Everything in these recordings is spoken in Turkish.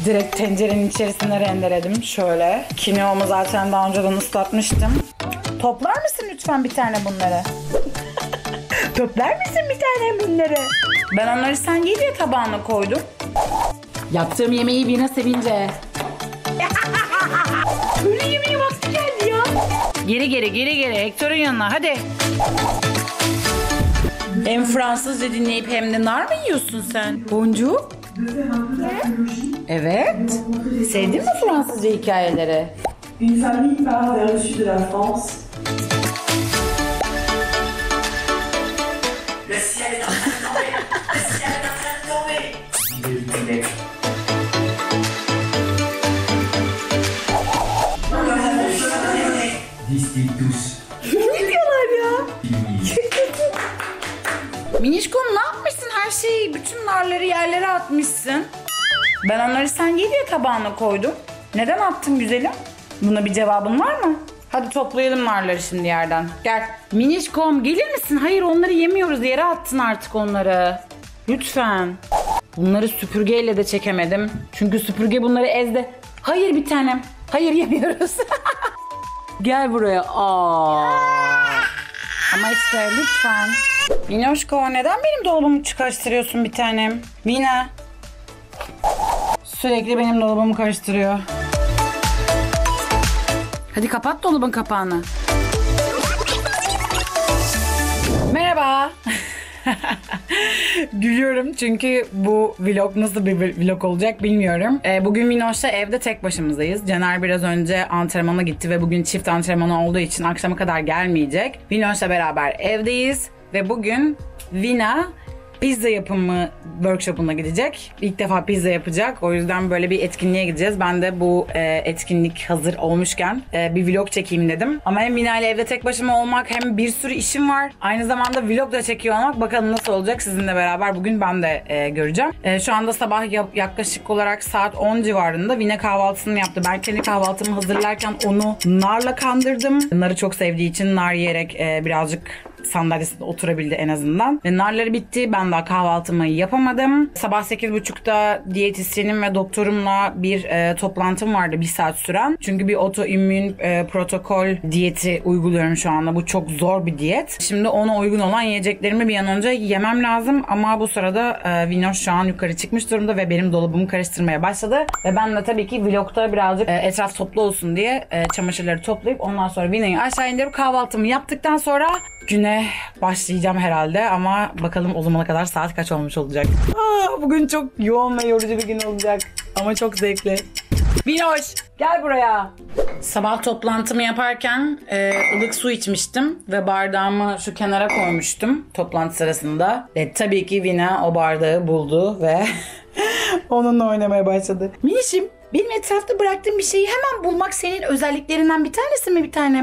Direkt tencerenin içerisine rendeledim. Şöyle. Kinoamı zaten daha önceden ıslatmıştım. Toplar mısın lütfen bir tane bunları? Toplar mısın bir tane bunları? Ben onları sen ye diye tabağına koydum. Yaptığım yemeği Vina sevince. Öyle yemeği vakti geldi ya. Geri Hector'un yanına hadi. Hem Fransızca dinleyip hem de nar mı yiyorsun sen? Bonjour. Evet. Sevdin mi Fransızca hikayeleri? Une famille part vers le sud de la France. Le ciel est en train de tomber. Le ciel est en train de tomber. Disent-ils tous. Ne diyorlar ya? Minişkom ne yapmışsın? Her şeyi, bütün narları yerlere atmışsın. Ben onları sen ye diye tabağına koydum. Neden attın güzelim? Buna bir cevabın var mı? Hadi toplayalım narları şimdi yerden. Gel. Minişkom gelir misin? Hayır onları yemiyoruz. Yere attın artık onları. Lütfen. Bunları süpürgeyle de çekemedim. Çünkü süpürge bunları ezdi. Hayır bir tanem. Hayır yemiyoruz. Gel buraya. Aa. Ama işte lütfen. Vinoşko neden benim dolabımı karıştırıyorsun bir tanem? Vina. Sürekli benim dolabımı karıştırıyor. Hadi kapat dolabın kapağını. Merhaba. Gülüyorum çünkü bu vlog nasıl bir vlog olacak bilmiyorum. Bugün Vinoş'la evde tek başımızdayız. Caner biraz önce antrenmana gitti ve bugün çift antrenmanı olduğu için akşama kadar gelmeyecek. Vinoş'la beraber evdeyiz ve bugün Vina pizza yapımı workshop'una gidecek. İlk defa pizza yapacak. O yüzden böyle bir etkinliğe gideceğiz. Ben de bu etkinlik hazır olmuşken bir vlog çekeyim dedim. Ama hem Vina ile evde tek başıma olmak hem bir sürü işim var. Aynı zamanda vlog da çekiyor olmak. Bakalım nasıl olacak sizinle beraber bugün ben de göreceğim. Şu anda sabah yaklaşık olarak saat 10 civarında Vina kahvaltısını yaptı. Ben kendi kahvaltımı hazırlarken onu narla kandırdım. Narı çok sevdiği için nar yiyerek birazcık sandalyesinde oturabildi en azından. Ve narları bitti. Ben daha kahvaltımı yapamadım. Sabah 8.30'da diyetisyenim ve doktorumla bir toplantım vardı 1 saat süren. Çünkü bir otoimmün protokol diyeti uyguluyorum şu anda. Bu çok zor bir diyet. Şimdi ona uygun olan yiyeceklerimi bir an önce yemem lazım. Ama bu sırada Vinoş şu an yukarı çıkmış durumda ve benim dolabımı karıştırmaya başladı. Ve ben de tabii ki vlogda birazcık etraf toplu olsun diye çamaşırları toplayıp ondan sonra Vina'yı aşağı indirip kahvaltımı yaptıktan sonra güne başlayacağım herhalde ama bakalım o zamana kadar saat kaç olmuş olacak. Bugün çok yoğun ve yorucu bir gün olacak ama çok zevkli. Vinoş gel buraya. Sabah toplantımı yaparken ılık su içmiştim ve bardağımı şu kenara koymuştum toplantı sırasında. Tabii ki Vina o bardağı buldu ve onunla oynamaya başladı. Minişim benim etrafta bıraktığım bir şeyi hemen bulmak senin özelliklerinden bir tanesi mi bir tanem?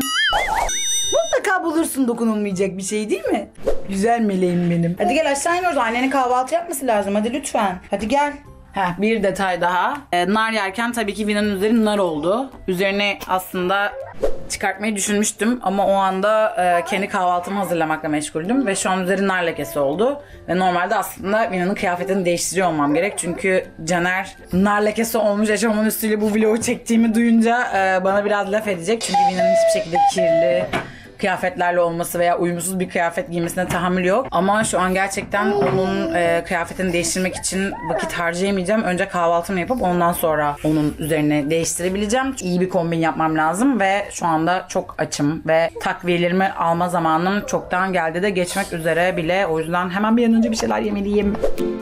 Mutlaka bulursun dokunulmayacak bir şey değil mi? Güzel meleğim benim. Hadi gel aşağı in orada. Annenin kahvaltı yapması lazım. Hadi lütfen. Hadi gel. Bir detay daha. Nar yerken tabii ki Vina'nın üzeri nar oldu. Üzerine aslında çıkartmayı düşünmüştüm ama o anda kendi kahvaltımı hazırlamakla meşguldüm ve şu an üzeri nar lekesi oldu. Ve normalde aslında Vina'nın kıyafetini değiştiriyor olmam gerek. Çünkü Caner nar lekesi olmuş eşofman üstüyle bu vlogu çektiğimi duyunca bana biraz laf edecek. Çünkü Vina'nın hiçbir şekilde kirli kıyafetlerle olması veya uyumsuz bir kıyafet giymesine tahammül yok. Ama şu an gerçekten onun kıyafetini değiştirmek için vakit harcayamayacağım. Önce kahvaltımı yapıp ondan sonra onun üzerine değiştirebileceğim. İyi bir kombin yapmam lazım ve şu anda çok açım ve takviyelerimi alma zamanım çoktan geldi de geçmek üzere bile. O yüzden hemen bir an önce bir şeyler yemeliyim.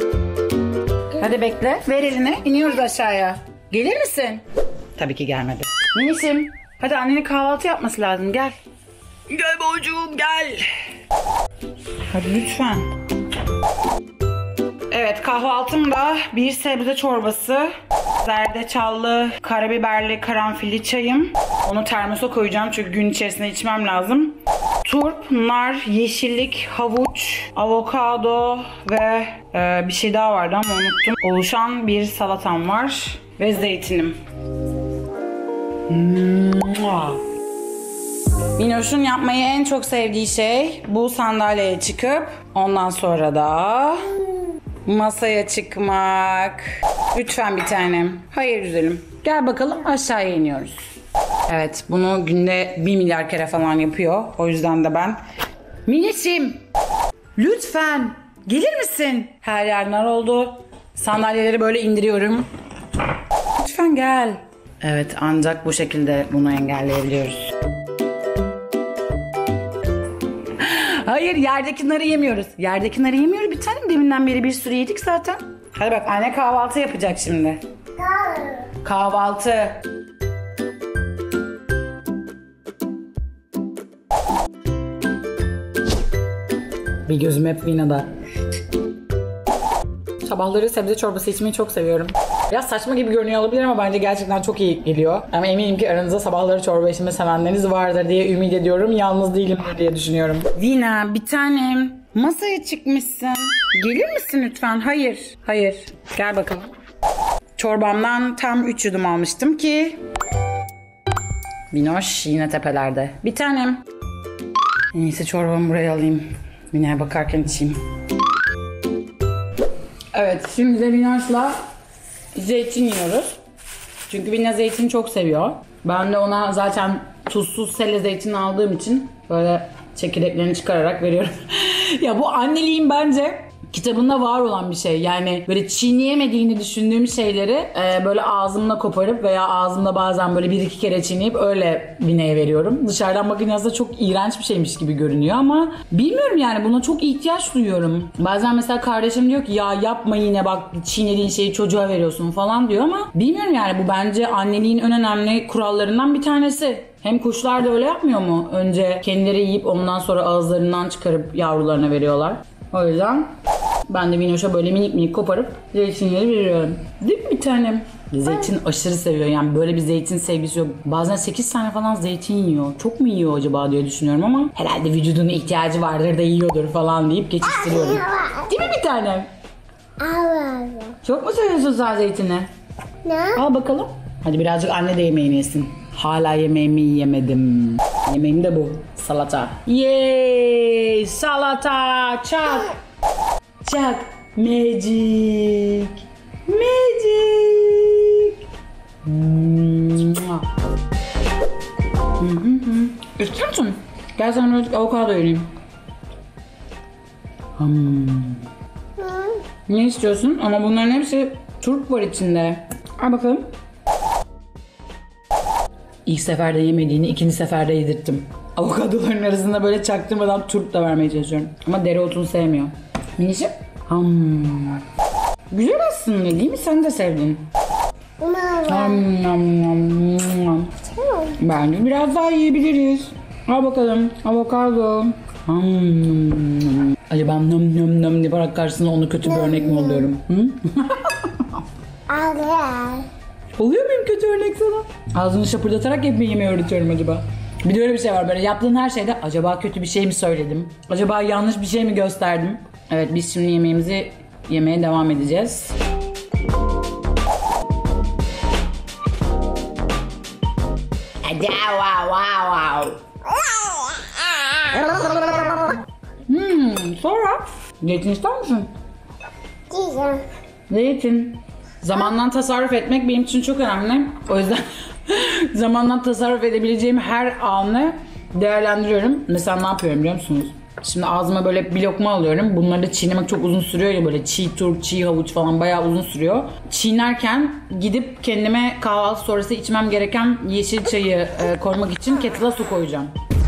Hadi bekle. Ver elini. İniyoruz aşağıya. Gelir misin? Tabii ki gelmedi. Minişim. Hadi annenin kahvaltı yapması lazım. Gel. Gel boncuğum gel. Hadi lütfen. Evet kahvaltımda bir sebze çorbası, zerdeçallı, karabiberli, karanfilli çayım. Onu termosa koyacağım çünkü gün içerisinde içmem lazım. Turp, nar, yeşillik, havuç, avokado ve bir şey daha vardı ama unuttum. Oluşan bir salatam var ve zeytinim. Vinoş'un yapmayı en çok sevdiği şey bu sandalyeye çıkıp ondan sonra da masaya çıkmak. Lütfen bir tanem. Hayır güzelim. Gel bakalım aşağıya iniyoruz. Evet bunu günde 1 milyar kere falan yapıyor. O yüzden de ben... Mineciğim! Lütfen! Gelir misin? Her yer nar oldu. Sandalyeleri böyle indiriyorum. Lütfen gel. Evet ancak bu şekilde bunu engelleyebiliyoruz. Hayır yerdeki narı yemiyoruz. Yerdeki narı yemiyoruz bir tanem. Deminden beri bir sürü yedik zaten. Hadi bak anne kahvaltı yapacak şimdi. Kahvaltı. Bir gözüm hep Vina'da. Sabahları sebze çorbası içmeyi çok seviyorum. Biraz saçma gibi görünüyor olabilir ama bence gerçekten çok iyi geliyor. Ama eminim ki aranızda sabahları çorba içmeyi sevenleriniz vardır diye ümit ediyorum. Yalnız değilimdir diye düşünüyorum. Vina bir tanem masaya çıkmışsın. Gelir misin lütfen? Hayır. Hayır. Gel bakalım. Çorbamdan tam 3 yudum almıştım ki. Vinoş yine tepelerde. Bir tanem. En iyisi çorbamı buraya alayım. Vina'ya bakarken içeyim. Evet, şimdi de Vinoş'la zeytin yiyoruz. Çünkü Vina zeytin çok seviyor. Ben de ona zaten tuzsuz sele zeytin aldığım için böyle çekirdeklerini çıkararak veriyorum. Ya bu anneliğin bence kitabında var olan bir şey. Yani böyle çiğneyemediğini düşündüğüm şeyleri böyle ağzımla koparıp veya ağzımda bazen böyle 1-2 kere çiğneyip öyle Vina'ya veriyorum. Dışarıdan bakınca aslında çok iğrenç bir şeymiş gibi görünüyor ama bilmiyorum yani buna çok ihtiyaç duyuyorum. Bazen mesela kardeşim diyor ki ya yapma yine bak çiğnediğin şeyi çocuğa veriyorsun falan diyor ama bilmiyorum yani bu bence anneliğin en önemli kurallarından bir tanesi. Hem kuşlar da öyle yapmıyor mu? Önce kendileri yiyip ondan sonra ağızlarından çıkarıp yavrularına veriyorlar. O yüzden ben de Vinoş'a böyle minik minik koparıp zeytinleri veriyorum. Değil mi bir tanem? Zeytin aşırı seviyor yani böyle bir zeytin sevgisi yok. Bazen 8 tane falan zeytin yiyor. Çok mu yiyor acaba diye düşünüyorum ama herhalde vücudunun ihtiyacı vardır da yiyordur falan deyip geçiştiriyorum. Değil mi bir tanem? Çok mu seviyorsun sen zeytini? Ne? Al bakalım. Hadi birazcık anne de yemeğini yesin. Hala yemeğimi yiyemedim. Yemeğim de bu. Salata. Yay! Salata! Çak! Çak! Magic! Magic! İstiyor musun? Gel sana birazcık avokado vereyim. Ne istiyorsun? Ama bunların hepsi turp var içinde. Al bakalım. İlk seferde yemediğini ikinci seferde yedirttim. Avokadoların arasında böyle çaktırmadan turp da vermeye çalışıyorum. Ama dereotunu sevmiyor. Minişim. Güzel aslında değil mi? Sen de sevdin. Bence biraz daha yiyebiliriz. Al bakalım. Avokado. Acaba nöm nöm nöm diye bırak karşısında onu kötü bir örnek mi oluyorum? Oluyor muyum kötü örnek sana? Ağzını şapırdatarak hep mi yemeği öğretiyorum acaba? Bir de öyle bir şey var böyle yaptığın her şeyde acaba kötü bir şey mi söyledim? Acaba yanlış bir şey mi gösterdim? Evet biz şimdi yemeğimizi yemeye devam edeceğiz. Sonra zeytin ister misin? Diyeceğim. Zeytin. Zamandan tasarruf etmek benim için çok önemli. O yüzden zamandan tasarruf edebileceğim her anı değerlendiriyorum. Mesela ne yapıyorum biliyor musunuz? Şimdi ağzıma böyle bir lokma alıyorum. Bunları da çiğnemek çok uzun sürüyor ya böyle çiğ turp, çiğ havuç falan bayağı uzun sürüyor. Çiğnerken gidip kendime kahvaltı sonrası içmem gereken yeşil çayı koymak için kettle'a su koyacağım.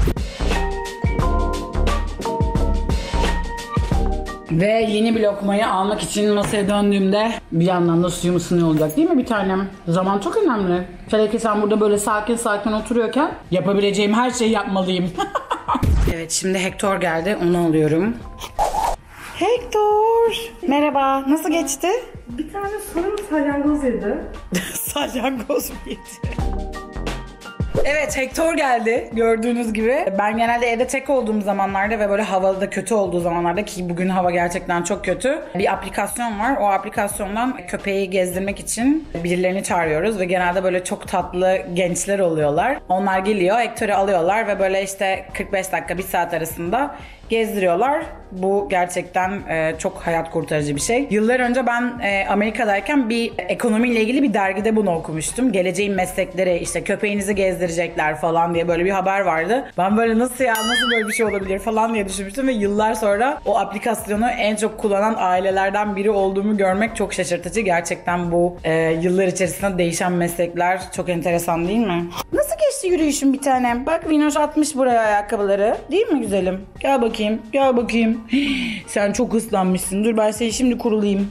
Ve yeni bir lokmayı almak için masaya döndüğümde bir yandan da suyum ısınıyor olacak değil mi bir tanem? Zaman çok önemli. Hele ki sen burada böyle sakin sakin oturuyorken yapabileceğim her şeyi yapmalıyım. Evet şimdi Hector geldi onu alıyorum. Hector! Merhaba nasıl geçti? Bir tane sanırım salyangoz yedi. Salyangoz mu yedi? Evet Hector geldi gördüğünüz gibi. Ben genelde evde tek olduğum zamanlarda ve böyle havada da kötü olduğu zamanlarda ki bugün hava gerçekten çok kötü. Bir aplikasyon var. O aplikasyondan köpeği gezdirmek için birilerini çağırıyoruz ve genelde böyle çok tatlı gençler oluyorlar. Onlar geliyor, Hector'u alıyorlar ve böyle işte 45 dakika 1 saat arasında gezdiriyorlar. Bu gerçekten çok hayat kurtarıcı bir şey. Yıllar önce ben Amerika'dayken bir ekonomiyle ilgili bir dergide bunu okumuştum. Geleceğin meslekleri, işte köpeğinizi gezdirecekler falan diye böyle bir haber vardı. Ben böyle nasıl böyle bir şey olabilir falan diye düşünmüştüm ve yıllar sonra o aplikasyonu en çok kullanan ailelerden biri olduğumu görmek çok şaşırtıcı. Gerçekten bu yıllar içerisinde değişen meslekler çok enteresan değil mi? Nasıl geçti yürüyüşün bir tanem? Bak Vinoş atmış buraya ayakkabıları. Değil mi güzelim? Gel bakayım, gel bakayım. Sen çok ıslanmışsın. Dur ben seni şimdi kurulayım.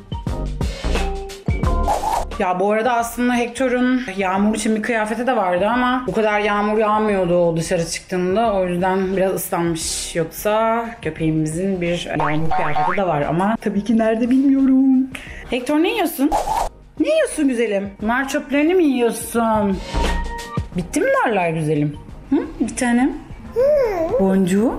Ya bu arada aslında Hector'un yağmur için bir kıyafeti de vardı ama bu kadar yağmur yağmıyordu o dışarı çıktığında. O yüzden biraz ıslanmış. Yoksa köpeğimizin bir yağmur kıyafeti de var ama tabii ki nerede bilmiyorum. Hector ne yiyorsun? Ne yiyorsun güzelim? Nar çöplerini mi yiyorsun? Bitti mi narlar güzelim? Hı? Bir tanem. Boncuğu.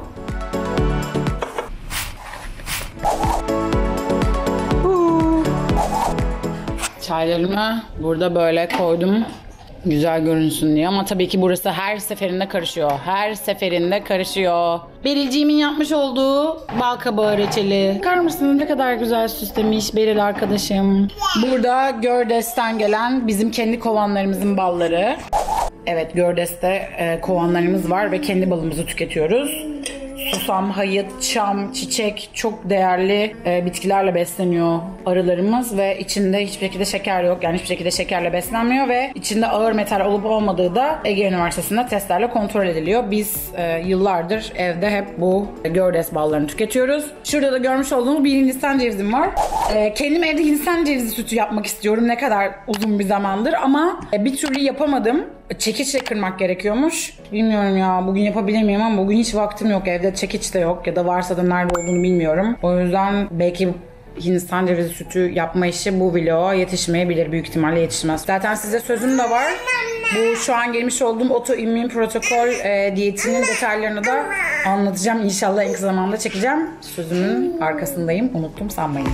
Çaylarımı burada böyle koydum. Güzel görünsün diye ama tabii ki burası her seferinde karışıyor. Her seferinde karışıyor. Berilciğimin yapmış olduğu bal kabağı reçeli. Bakar mısınız ne kadar güzel süslemiş Beril arkadaşım. Burada Gördes'ten gelen bizim kendi kovanlarımızın balları. Evet Gördes'te kovanlarımız var ve kendi balımızı tüketiyoruz. Susam, hayıt, çam, çiçek çok değerli bitkilerle besleniyor arılarımız ve içinde hiçbir şekilde şeker yok. Yani hiçbir şekilde şekerle beslenmiyor ve içinde ağır metal olup olmadığı da Ege Üniversitesi'nde testlerle kontrol ediliyor. Biz yıllardır evde hep bu Gördes ballarını tüketiyoruz. Şurada da görmüş olduğunuz bir Hindistan cevizim var. Kendim evde Hindistan cevizi sütü yapmak istiyorum ne kadar uzun bir zamandır ama bir türlü yapamadım. Çekiçle kırmak gerekiyormuş. Bilmiyorum ya bugün yapabilir miyim ama bugün hiç vaktim yok. Evde çekiç de yok ya da varsa da nerede olduğunu bilmiyorum. O yüzden belki Hindistan cevizi sütü yapma işi bu vloga yetişmeyebilir. Büyük ihtimalle yetişmez. Zaten size sözüm de var. Bu şu an gelmiş olduğum otoimmün protokol diyetinin detaylarını da anlatacağım. İnşallah en kısa zamanda çekeceğim. Sözümün arkasındayım. Unuttum sanmayın.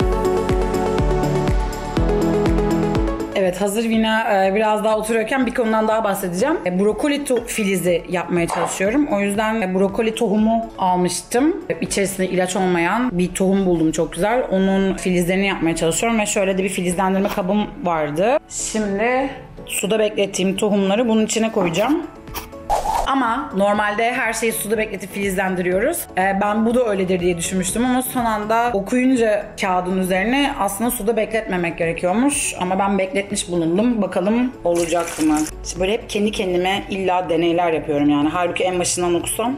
Evet hazır Vina biraz daha oturuyorken bir konudan daha bahsedeceğim. Brokoli filizi yapmaya çalışıyorum. O yüzden brokoli tohumu almıştım. İçerisinde ilaç olmayan bir tohum buldum çok güzel. Onun filizlerini yapmaya çalışıyorum ve şöyle de bir filizlendirme kabım vardı. Şimdi suda beklettiğim tohumları bunun içine koyacağım. Ama normalde her şeyi suda bekletip filizlendiriyoruz. Ben bu da öyledir diye düşünmüştüm ama son anda okuyunca kağıdın üzerine aslında suda bekletmemek gerekiyormuş. Ama ben bekletmiş bulundum. Bakalım olacak mı? İşte böyle hep kendi kendime illa deneyler yapıyorum yani. Halbuki en başından okusam.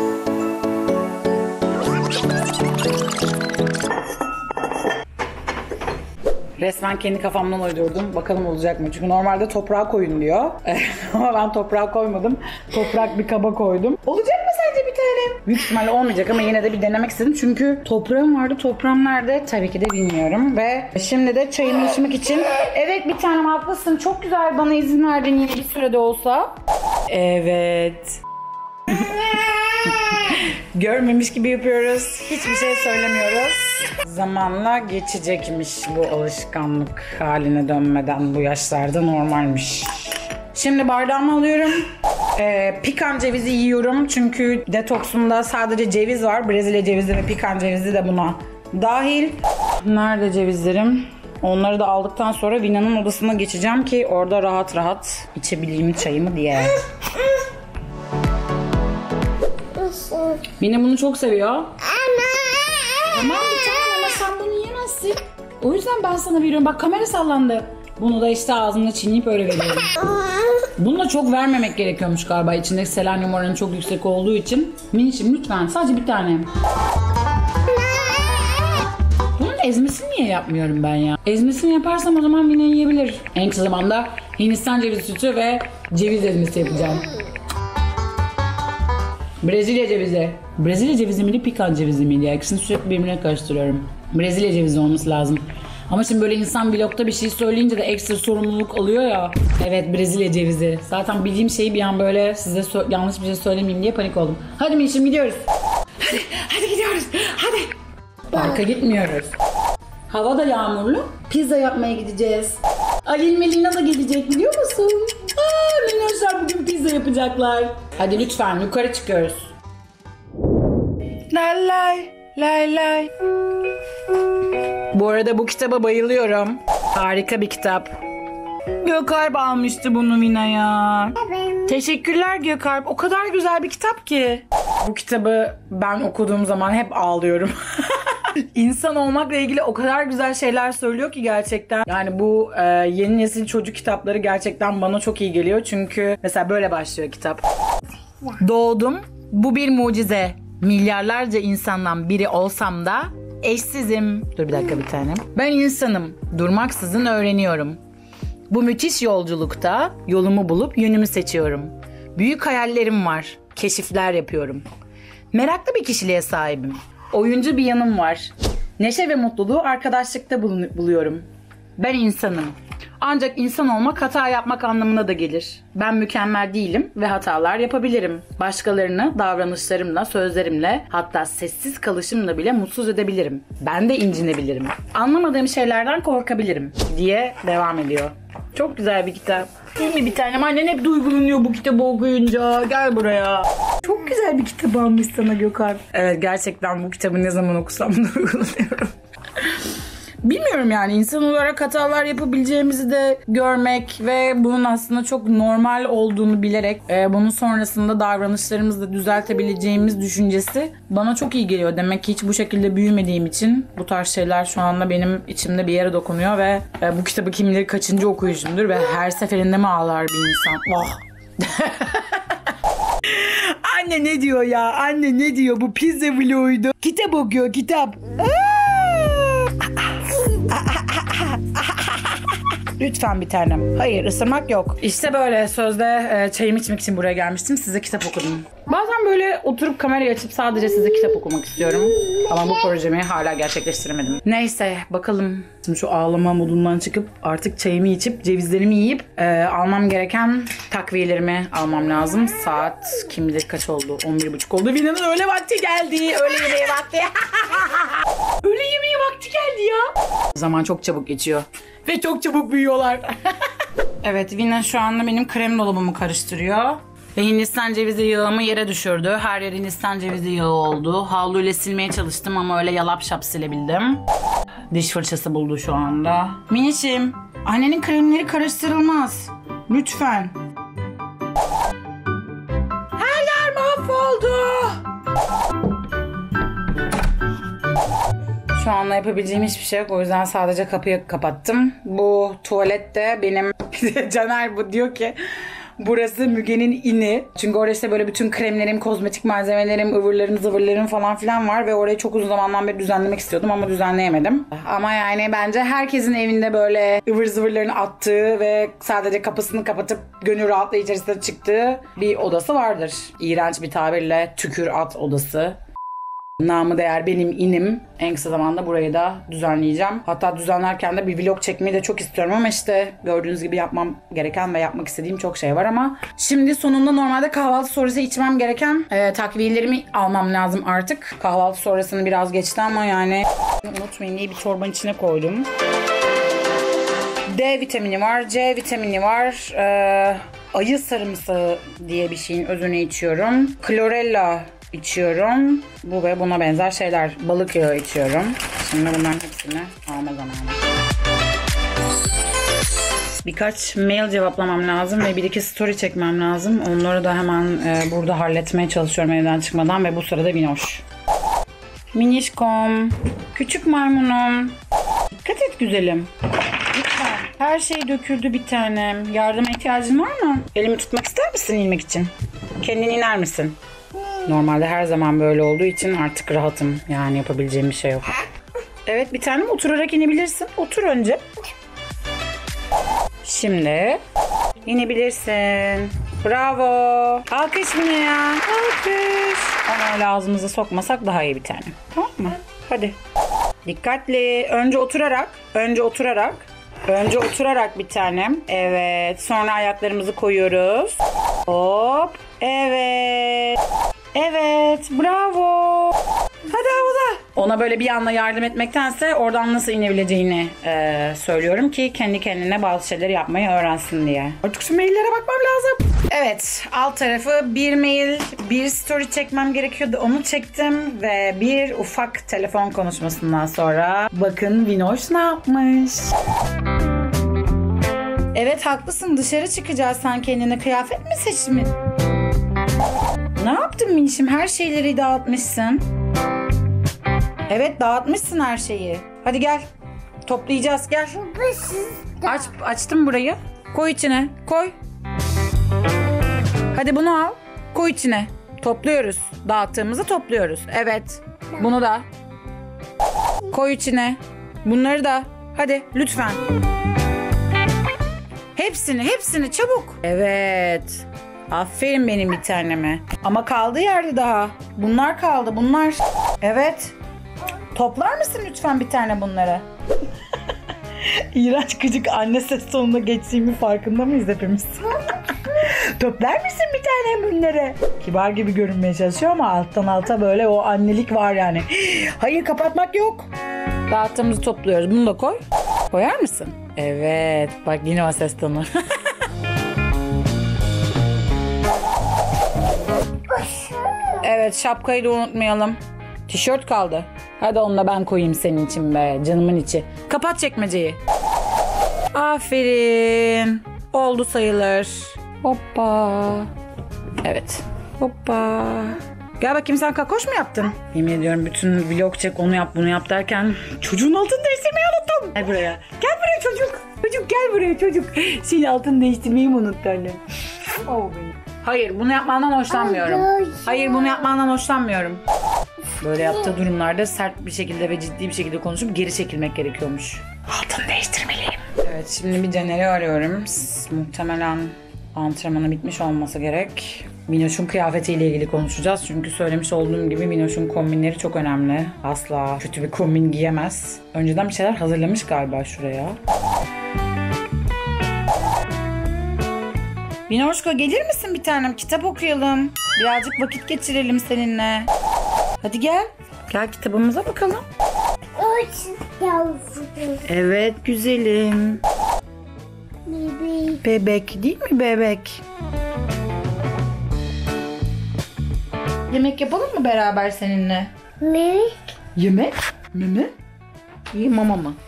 Resmen kendi kafamdan uydurdum. Bakalım olacak mı? Çünkü normalde toprağa koyun diyor. Ama ben toprağa koymadım. Toprak bir kaba koydum. Olacak mı sence bir tane? Büyük ihtimalle olmayacak ama yine de bir denemek istedim. Çünkü toprağım vardı. Toprağım nerede? Tabii ki de bilmiyorum. Ve şimdi de çayımı içmek için... Evet bir tanem haklısın. Çok güzel bana izin verdin yine bir sürede olsa. Evet. Görmemiş gibi yapıyoruz. Hiçbir şey söylemiyoruz. Zamanla geçecekmiş bu alışkanlık haline dönmeden bu yaşlarda normalmiş. Şimdi bardağımı alıyorum. Pikan cevizi yiyorum çünkü detoksumda sadece ceviz var. Brezilya cevizi ve pikan cevizi de buna dahil. Nerede cevizlerim? Onları da aldıktan sonra Vina'nın odasına geçeceğim ki orada rahat rahat içebileyim çayımı diye. Vina bunu çok seviyor. Tamam bir tane ama sen bunu yiyemezsin. O yüzden ben sana veriyorum. Bak kamera sallandı. Bunu da işte ağzımda çiğneyip öyle veriyorum. Bunu da çok vermemek gerekiyormuş galiba. İçindeki selenyum oranı çok yüksek olduğu için. Minişim lütfen sadece bir tane. Bunun ezmesini niye yapmıyorum ben ya? Ezmesini yaparsam o zaman Vina yiyebilir. En kısa zamanda Hindistan cevizi sütü ve ceviz ezmesi yapacağım. Brezilya cevizi. Brezilya cevizi miydi, pikan cevizi miydi? İkisini sürekli birbirine karıştırıyorum. Brezilya cevizi olması lazım. Ama şimdi böyle insan vlogda bir şey söyleyince de ekstra sorumluluk alıyor ya. Evet Brezilya cevizi. Zaten bildiğim şeyi bir an böyle size yanlış bir şey söylemeyeyim diye panik oldum. Hadi Minişim gidiyoruz. Hadi gidiyoruz. Hadi. Parka gitmiyoruz. Hava da yağmurlu. Pizza yapmaya gideceğiz. Alin Melina da gelecek biliyor musun? Minnoşlar bugün pizza yapacaklar. Hadi lütfen yukarı çıkıyoruz. Lay lay lay lay. Bu arada bu kitaba bayılıyorum. Harika bir kitap. Gökalp almıştı bunu Vina'ya. Teşekkürler Gökalp. O kadar güzel bir kitap ki. Bu kitabı ben okuduğum zaman hep ağlıyorum. İnsan olmakla ilgili o kadar güzel şeyler söylüyor ki gerçekten. Yani bu yeni nesil çocuk kitapları gerçekten bana çok iyi geliyor. Çünkü mesela böyle başlıyor kitap. Doğdum. Bu bir mucize. Milyarlarca insandan biri olsam da eşsizim. Dur bir dakika bir tanem. Ben insanım. Durmaksızın öğreniyorum. Bu müthiş yolculukta yolumu bulup yönümü seçiyorum. Büyük hayallerim var. Keşifler yapıyorum. Meraklı bir kişiliğe sahibim. Oyuncu bir yanım var. Neşe ve mutluluğu arkadaşlıkta buluyorum. Ben insanım. Ancak insan olmak hata yapmak anlamına da gelir. Ben mükemmel değilim ve hatalar yapabilirim. Başkalarını davranışlarımla, sözlerimle, hatta sessiz kalışımla bile mutsuz edebilirim. Ben de incinebilirim. Anlamadığım şeylerden korkabilirim diye devam ediyor. Çok güzel bir kitap. Değil mi bir tanem? Annen hep duygulanıyor bu kitabı okuyunca. Gel buraya. Çok güzel bir kitap almış sana Gökalp. Evet, gerçekten bu kitabı ne zaman okusam duygulanıyorum. Bilmiyorum yani, insan olarak hatalar yapabileceğimizi de görmek ve bunun aslında çok normal olduğunu bilerek bunun sonrasında davranışlarımızı da düzeltebileceğimiz düşüncesi bana çok iyi geliyor. Demek ki hiç bu şekilde büyümediğim için bu tarz şeyler şu anda benim içimde bir yere dokunuyor ve bu kitabı kim bilir kaçıncı okuyuşumdur ve her seferinde mi ağlar bir insan? Oh. Anne ne diyor ya? Anne ne diyor? Bu pizza vloguydu. Kitap okuyor, kitap. Lütfen bir tanem. Hayır, ısırmak yok. İşte böyle sözde çayımı içmek için buraya gelmiştim. Size kitap okudum. Bazen böyle oturup kamerayı açıp sadece size kitap okumak istiyorum. Ama bu projemi hala gerçekleştiremedim. Neyse bakalım. Şimdi şu ağlama modundan çıkıp artık çayımı içip cevizlerimi yiyip almam gereken takviyelerimi almam lazım. Saat kim bilir kaç oldu? 11.30 oldu. Vina'nın öğle vakti geldi. Öğle yemeği vakti. Öğle yemeği vakti geldi ya. Zaman çok çabuk geçiyor. Ve çok çabuk büyüyorlar. Evet, Vina şu anda benim krem dolabımı karıştırıyor. Ve Hindistan cevizi yağımı yere düşürdü. Her yer Hindistan cevizi yağı oldu. Havluyla silmeye çalıştım ama öyle yalap şap silebildim. Diş fırçası buldu şu anda. Minişim, annenin kremleri karıştırılmaz. Lütfen. Her yer mahvoldu. Şu anda yapabileceğim hiçbir şey yok. O yüzden sadece kapıyı kapattım. Bu tuvalette benim Caner bu diyor ki burası Müge'nin ini. Çünkü orada işte böyle bütün kremlerim, kozmetik malzemelerim, ıvırlarım, zıvırlarım falan filan var. Ve orayı çok uzun zamandan beri düzenlemek istiyordum ama düzenleyemedim. Ama yani bence herkesin evinde böyle ıvır zıvırlarını attığı ve sadece kapısını kapatıp gönül rahatlığı içerisinde çıktığı bir odası vardır. İğrenç bir tabirle tükür at odası. Namı değer benim inim. En kısa zamanda burayı da düzenleyeceğim. Hatta düzenlerken de bir vlog çekmeyi de çok istiyorum ama işte gördüğünüz gibi yapmam gereken ve yapmak istediğim çok şey var ama şimdi sonunda normalde kahvaltı sonrası içmem gereken takviyelerimi almam lazım artık. Kahvaltı sonrasını biraz geçti ama yani unutmayın diye bir çorbanın içine koydum. D vitamini var, C vitamini var. Ayı sarımsağı diye bir şeyin özünü içiyorum. Chlorella içiyorum. Bu ve buna benzer şeyler. Balık yağı içiyorum. Şimdi bunların hepsini alma zamanı. Birkaç mail cevaplamam lazım ve bir iki story çekmem lazım. Onları da hemen burada halletmeye çalışıyorum evden çıkmadan ve bu sırada Vinoş. Minişkom. Küçük maymunum. Dikkat et güzelim. Lütfen. Her şey döküldü bir tanem. Yardıma ihtiyacın var mı? Elimi tutmak ister misin inmek için? Kendin iner misin? Normalde her zaman böyle olduğu için artık rahatım. Yani yapabileceğim bir şey yok. Evet bir tanem, oturarak inebilirsin. Otur önce. Şimdi inebilirsin. Bravo. Alkış mı ya? Alkış. Onu öyle ağzımıza sokmasak daha iyi bir tanem. Tamam mı? Hadi. Dikkatli. Önce oturarak. Önce oturarak bir tanem. Evet. Sonra ayaklarımızı koyuyoruz. Hop. Evet. Evet. Bravo. Hadi havuza. Ona böyle bir anda yardım etmektense oradan nasıl inebileceğini söylüyorum ki kendi kendine bazı şeyleri yapmayı öğrensin diye. Artık şu maillere bakmam lazım. Evet, alt tarafı bir mail, bir story çekmem gerekiyordu. Onu çektim ve bir ufak telefon konuşmasından sonra bakın Vinoş ne yapmış. Evet haklısın, dışarı çıkacağız. Sen kendine kıyafet mi seçmiş? Ne yaptın Minişim? Her şeyleri dağıtmışsın. Evet dağıtmışsın her şeyi. Hadi gel. Toplayacağız gel. Açtım burayı. Koy içine. Koy. Hadi bunu al. Koy içine. Topluyoruz. Dağıttığımızı topluyoruz. Evet. Bunu da. Koy içine. Bunları da. Hadi lütfen. Hepsini çabuk. Evet. Aferin benim bir taneme. Ama kaldı yerde daha. Bunlar kaldı bunlar. Evet. Toplar mısın lütfen bir tane bunları? İğrenç gıcık anne ses tonuna geçtiğimi farkında mıyız hepimiz? Toplar mısın bir tane bunları? Kibar gibi görünmeye çalışıyor ama alttan alta böyle o annelik var yani. Hayır kapatmak yok. Dağıttığımızı topluyoruz. Bunu da koy. Koyar mısın? Evet. Bak yine o ses tonu. Evet şapkayı da unutmayalım. Tişört kaldı. Hadi onu da ben koyayım senin için be canımın içi. Kapat çekmeceyi. Aferin. Oldu sayılır. Hoppa. Evet. Hoppa. Gel bakayım sen kakoş mu yaptın? Yemin ediyorum bütün vlog çek onu yap bunu yap derken çocuğun altını değiştirmeyi unuttum. Gel buraya. Gel buraya çocuk. Çocuk gel buraya çocuk. Senin altını değiştirmeyi mi unuttun annem? Oh benim. Hayır bunu yapmandan hoşlanmıyorum. Hayır bunu yapmandan hoşlanmıyorum. Böyle yaptığı durumlarda sert bir şekilde ve ciddi bir şekilde konuşup geri çekilmek gerekiyormuş. Altını değiştirmeliyim. Evet şimdi bir Caner'i arıyorum. Muhtemelen antrenmanı bitmiş olması gerek. Minoş'un kıyafetiyle ilgili konuşacağız. Çünkü söylemiş olduğum gibi Minoş'un kombinleri çok önemli. Asla kötü bir kombin giyemez. Önceden bir şeyler hazırlamış galiba şuraya. Minoşko gelir misin bir tanem? Kitap okuyalım. Birazcık vakit geçirelim seninle. Hadi gel. Gel kitabımıza bakalım. Evet güzelim. Bebek değil mi bebek? Yemek yapalım mı beraber seninle? Yemek? Meme? İyi mama mı?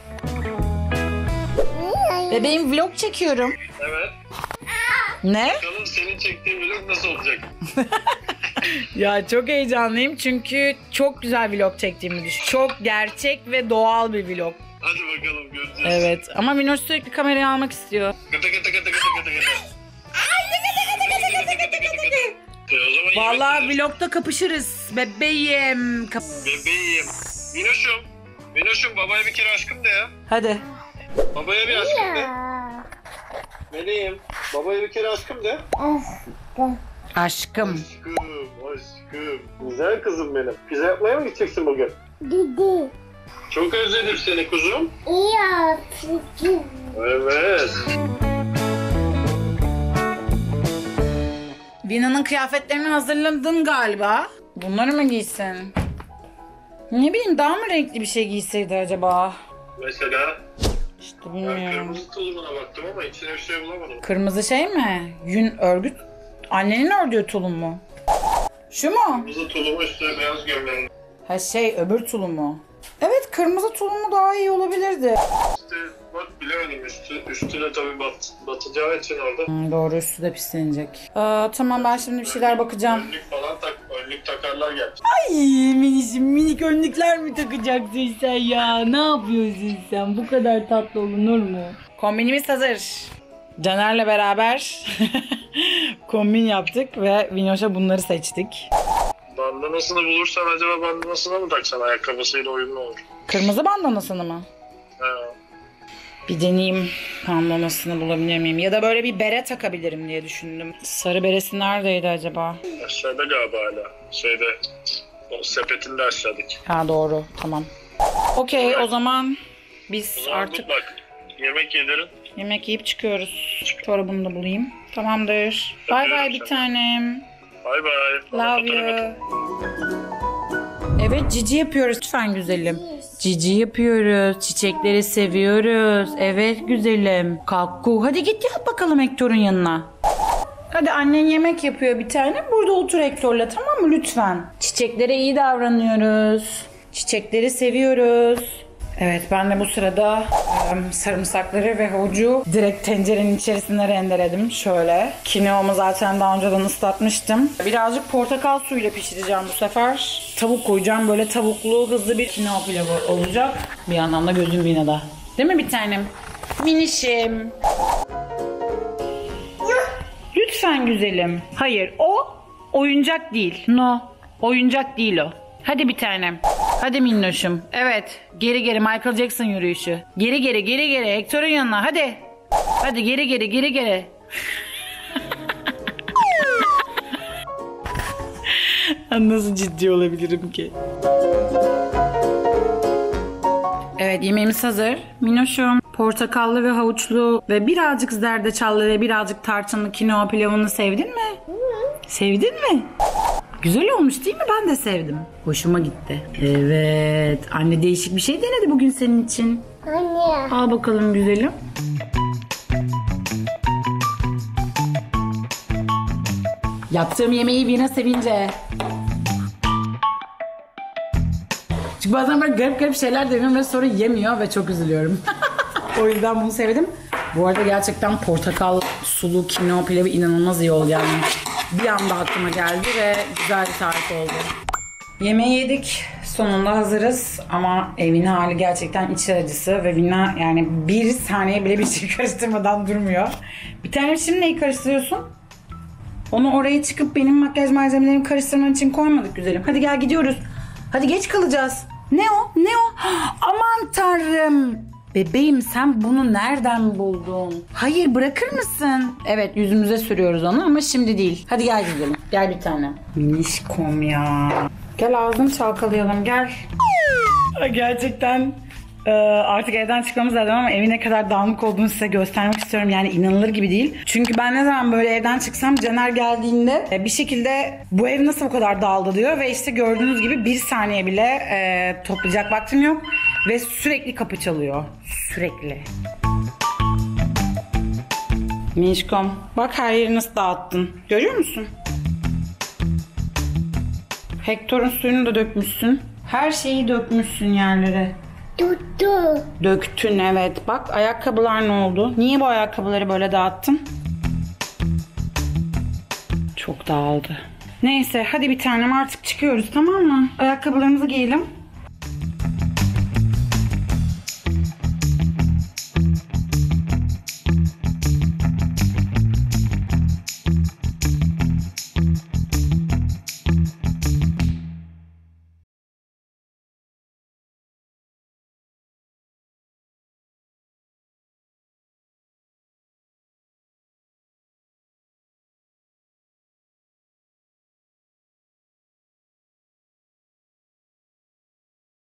Bebeğim vlog çekiyorum. Evet. Ne? Bakalım senin çektiğin vlog nasıl olacak? Ya çok heyecanlıyım çünkü çok güzel vlog çektiğimi düşün. Çok gerçek ve doğal bir vlog. Hadi bakalım göreceğiz. Evet ama Minoş sürekli kamerayı almak istiyor. Gıda gıda gıda gıda gıda gıda. O zaman Vallahi yemek vlogda kapışırız bebeğim. bebeğim. Minoş'um. Minoş'um babaya bir kere aşkım de ya. Hadi. Babaya bir aşkım de. Meleğim. Babaya bir kere aşkım de. Aşkım. Aşkım. Aşkım. Güzel kızım benim. Pizza yapmaya mı gideceksin bugün? Didi. Çok özledim seni kuzum. İyi Evet. Vina'nın kıyafetlerini hazırladın galiba. Bunları mı giysin? Ne bileyim daha mı renkli bir şey giyseydi acaba? Mesela İşte ben bilmiyorum. kırmızı tulumuna baktım ama içine bir şey bulamadım. Kırmızı şey mi? Yün örgü. Annenin ördüğü tulum mu? Şu mu? Kırmızı tulumu üstüne beyaz gömleğin. Ha şey öbür tulumu. Evet kırmızı tulumu daha iyi olabilirdi. İşte bak bilemedim üstüne tabii batacağı için orada. Doğru üstü de pislenecek. Tamam ben şimdi bir şeyler bakacağım. Önlük falan önlük takarlar gelmiş. Ay minişim minik önlükler mi takacaksın sen ya? Ne yapıyorsun sen? Bu kadar tatlı olunur mu? Kombinimiz hazır. Caner'le beraber kombin yaptık ve Vinoş'a bunları seçtik. Bandanasını bulursan acaba bandanasına mı taksan ayakkabısıyla uyumlu olur? Kırmızı bandanasını mı? He. Bir deneyeyim bandanasını bulabilir miyim? Ya da böyle bir bere takabilirim diye düşündüm. Sarı beresi neredeydi acaba? Aşağıda galiba hala. O sepetinde aşağıdaki. Ha doğru tamam. Okey o zaman biz O zaman artık bak yemek yedirin. yemek yiyip çıkıyoruz. Çorabımı da bulayım. Tamamdır. Bay bay bir tanem. Bay bay. Bana Love fotoğraf you. atın. Evet cici yapıyoruz lütfen güzelim. Cici yapıyoruz. Çiçekleri seviyoruz. Evet güzelim. Kalku hadi git yat bakalım Hector'un yanına. Hadi annen yemek yapıyor bir tane. Burada otur Hector'la, tamam mı lütfen? Çiçeklere iyi davranıyoruz. Çiçekleri seviyoruz. Evet, ben de bu sırada sarımsakları ve havucu direkt tencerenin içerisine rendeledim. Şöyle. Kinoamı zaten daha önceden ıslatmıştım. Birazcık portakal suyuyla pişireceğim bu sefer. Tavuk koyacağım. Böyle tavuklu hızlı bir kinoa pilavı olacak. Bir yandan da gözüm vinada. Değil mi bir tanem? Minişim. Lütfen güzelim. Hayır, o oyuncak değil. No, oyuncak değil o. Hadi bir tanem. Hadi minnoşum. Evet, geri geri Michael Jackson yürüyüşü. Geri geri geri geri Hector'un yanına hadi. Hadi geri geri geri geri. Nasıl ciddi olabilirim ki? Evet, yemeğimiz hazır. Minnoşum, portakallı ve havuçlu ve birazcık zerdeçallı ve birazcık tarçınlı kinoa pilavını sevdin mi? Sevdin mi? Güzel olmuş değil mi? Ben de sevdim. Hoşuma gitti. Evet. Anne değişik bir şey denedi bugün senin için. Anne. Al bakalım güzelim. Yaptığım yemeği Vina sevince. Çünkü bazen böyle garip garip şeyler deniyorum ve sonra yemiyor ve çok üzülüyorum. O yüzden bunu sevdim. Bu arada gerçekten portakal sulu kinoa pilavı inanılmaz iyi oldu yani. Bir anda aklıma geldi ve güzel bir tarif oldu. Yemeği yedik. Sonunda hazırız. Ama evin hali gerçekten içler acısı ve Vina yani bir saniye bile bir şey karıştırmadan durmuyor. Bir tane şimdi neyi karıştırıyorsun? Onu oraya çıkıp benim makyaj malzemelerimi karıştırman için koymadık güzelim. Hadi gel gidiyoruz. Hadi geç kalacağız. Ne o? Ne o? Aman tanrım. Bebeğim sen bunu nereden buldun? Hayır bırakır mısın? Evet yüzümüze sürüyoruz onu ama şimdi değil. Hadi gel gidelim. Gel bir tane. Minişkom ya. Gel ağzını çalkalayalım gel. Gerçekten artık evden çıkmamız lazım ama evin ne kadar dağınık olduğunu size göstermek istiyorum. Yani inanılır gibi değil. Çünkü ben ne zaman böyle evden çıksam Caner geldiğinde bir şekilde bu ev nasıl bu kadar dağıldı diyor. Ve işte gördüğünüz gibi bir saniye bile toplayacak vaktim yok. Ve sürekli kapı çalıyor. Sürekli. Minişkom bak her yeri nasıl dağıttın. Görüyor musun? Hector'un suyunu da dökmüşsün. Her şeyi dökmüşsün yerlere. Tuttu. Döktün evet. Bak ayakkabılar ne oldu? Niye bu ayakkabıları böyle dağıttın? Çok dağıldı. Neyse hadi bir tanem artık çıkıyoruz tamam mı? Ayakkabılarımızı giyelim.